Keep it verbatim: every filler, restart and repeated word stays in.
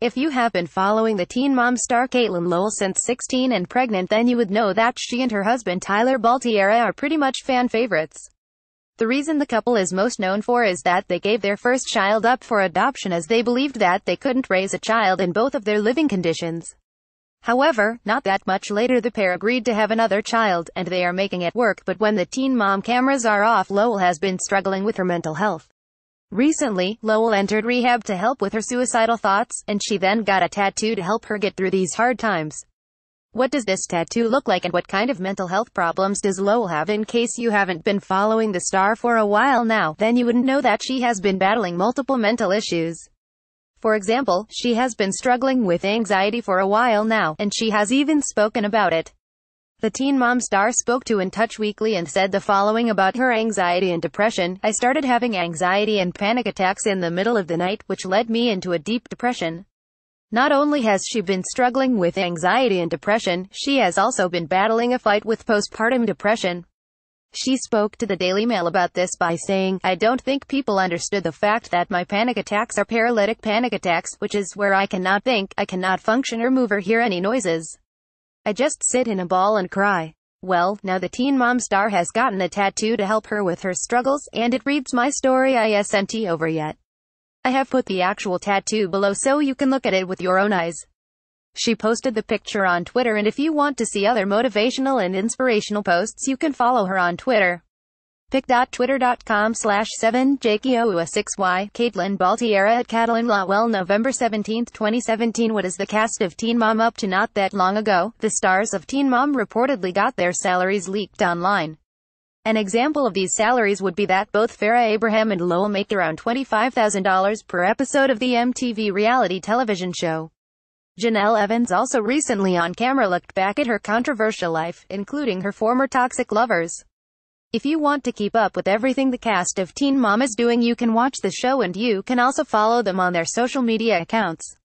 If you have been following the Teen Mom star Catelynn Lowell since sixteen and pregnant, then you would know that she and her husband Tyler Baltierra are pretty much fan favorites. The reason the couple is most known for is that they gave their first child up for adoption as they believed that they couldn't raise a child in both of their living conditions. However, not that much later the pair agreed to have another child, and they are making it work. But when the Teen Mom cameras are off, Lowell has been struggling with her mental health. Recently, Lowell entered rehab to help with her suicidal thoughts, and she then got a tattoo to help her get through these hard times. What does this tattoo look like, and what kind of mental health problems does Lowell have? In case you haven't been following the star for a while now, then you wouldn't know that she has been battling multiple mental issues. For example, she has been struggling with anxiety for a while now, and she has even spoken about it. The Teen Mom star spoke to In Touch Weekly and said the following about her anxiety and depression: "I started having anxiety and panic attacks in the middle of the night, which led me into a deep depression." Not only has she been struggling with anxiety and depression, she has also been battling a fight with postpartum depression. She spoke to the Daily Mail about this by saying, "I don't think people understood the fact that my panic attacks are paralytic panic attacks, which is where I cannot think, I cannot function or move or hear any noises. I just sit in a ball and cry." Well, now the Teen Mom star has gotten a tattoo to help her with her struggles, and it reads, "My story isn't over yet." I have put the actual tattoo below so you can look at it with your own eyes. She posted the picture on Twitter, and if you want to see other motivational and inspirational posts, you can follow her on Twitter. pic.twitter.com slash 7jkoua6y. Catelynn Baltierra at Catelynn Lowell, November seventeenth, twenty seventeen. What is the cast of Teen Mom up to? Not that long ago, the stars of Teen Mom reportedly got their salaries leaked online. An example of these salaries would be that both Farrah Abraham and Lowell make around twenty-five thousand dollars per episode of the M T V reality television show. Janelle Evans also recently on camera looked back at her controversial life, including her former toxic lovers. If you want to keep up with everything the cast of Teen Mom is doing, you can watch the show, and you can also follow them on their social media accounts.